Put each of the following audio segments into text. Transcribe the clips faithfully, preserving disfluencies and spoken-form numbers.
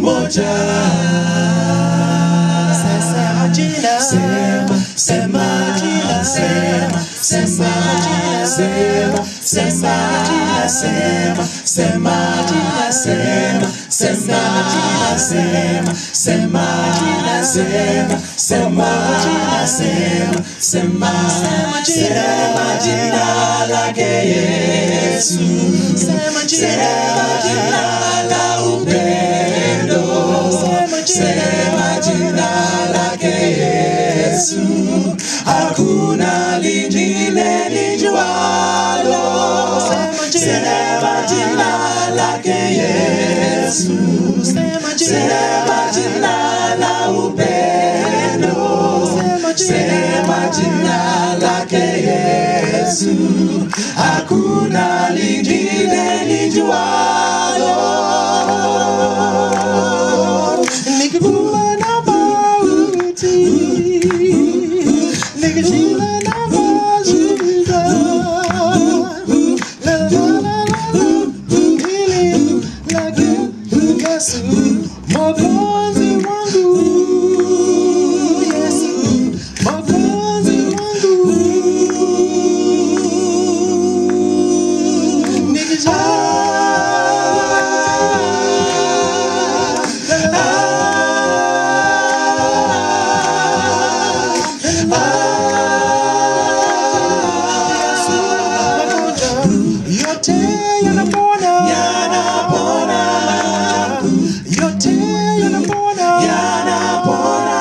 moja. Sema jina, sema, sema jina, sema, sema jina, sema, sema jina, sema, sema jina, sema, sema jina, sema, sema jina, sema, sema jina, sema, sema, sema jina lake Yesu, sema jina la upendo, sema jina lake Yesu, hakuna lingine lijualo. Sema jina lake Yesu, sema jina la upendo, sema jina lake Yesu, hakuna lingine lijualo. Nikikuwa na mauti, nikijila na mazinga, la la la la, hili lake Yesu, Mwokozi wangu, Yesu, Mwokozi wangu, nikijila yote yanapona, yanapona, yote yanapona, yanapona.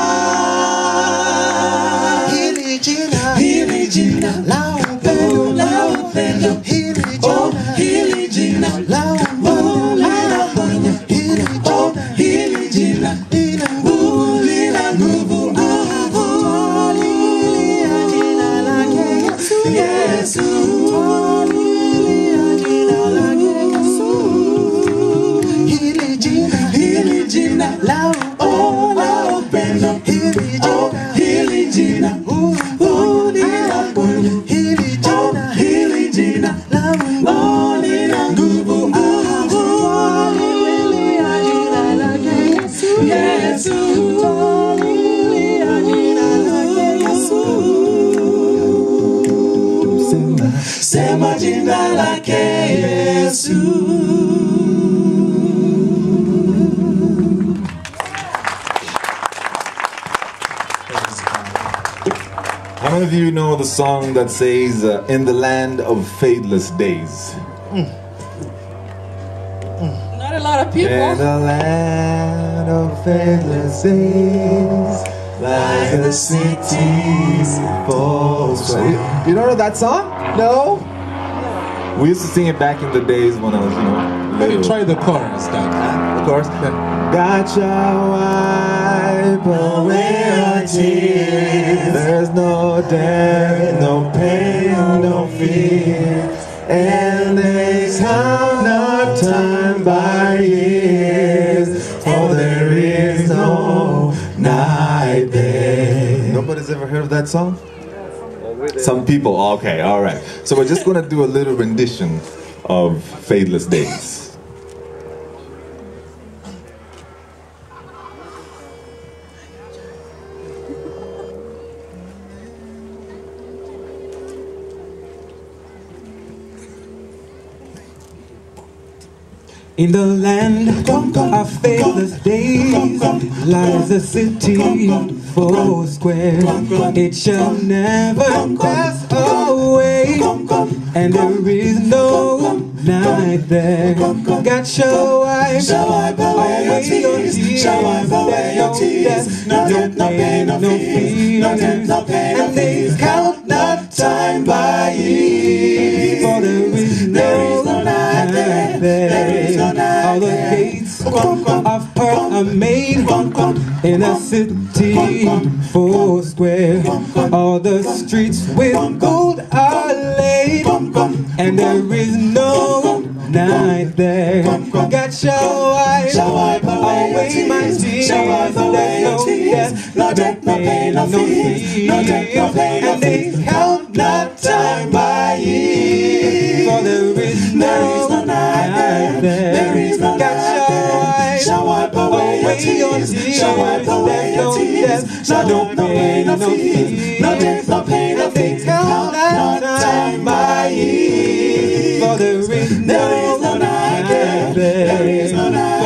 Hili jina, hili jina la upendo, la upendo, hili jina, hili jina la upendo, la upendo, hili jina, hili jina, lina nguvu, lina nguvu, nguvu. Hili jina lake Yesu, hili jina la oh la upendo, hili jina, hili jina, oh lina nguvu, hili jina, hili jina la oh lina nguvu, nguvu. Hili jina lake Yesu, hili jina lake Yesu, sema, sema jina lake Yesu. How many of you know the song that says, uh, in the land of faithless days? Mm. Mm. Not a lot of people. In the land of faithless days, like a city falls. You don't know that song? No? We used to sing it back in the days when I was, you know, little. Try the chorus, Doc. The chorus? God shall wipe away our tears. There's no death, no pain, no fear. And they count not time by years, for there is no night there. Nobody's ever heard of that song? Some people, okay, all right. So we're just going to do a little rendition of Faithless Days. In the land of faithless days lies a city four square. It shall never pass away, and there is no night there. God shall wipe away your tears. No death, no pain, no fear, and they count not time by years, for there is no night there. All the gates of pearl are made in a city four square. All the streets with gold are laid, and there is no night there. God shall wipe away my tears. There's no death, no pain, no fear, and they count not time by years, for there is no night there. God shall wipe away away your tears. Shall wipe away your tears. No pain, no fear. No death, no pain, no fear. Count not time by years. For there is no night. There is no night.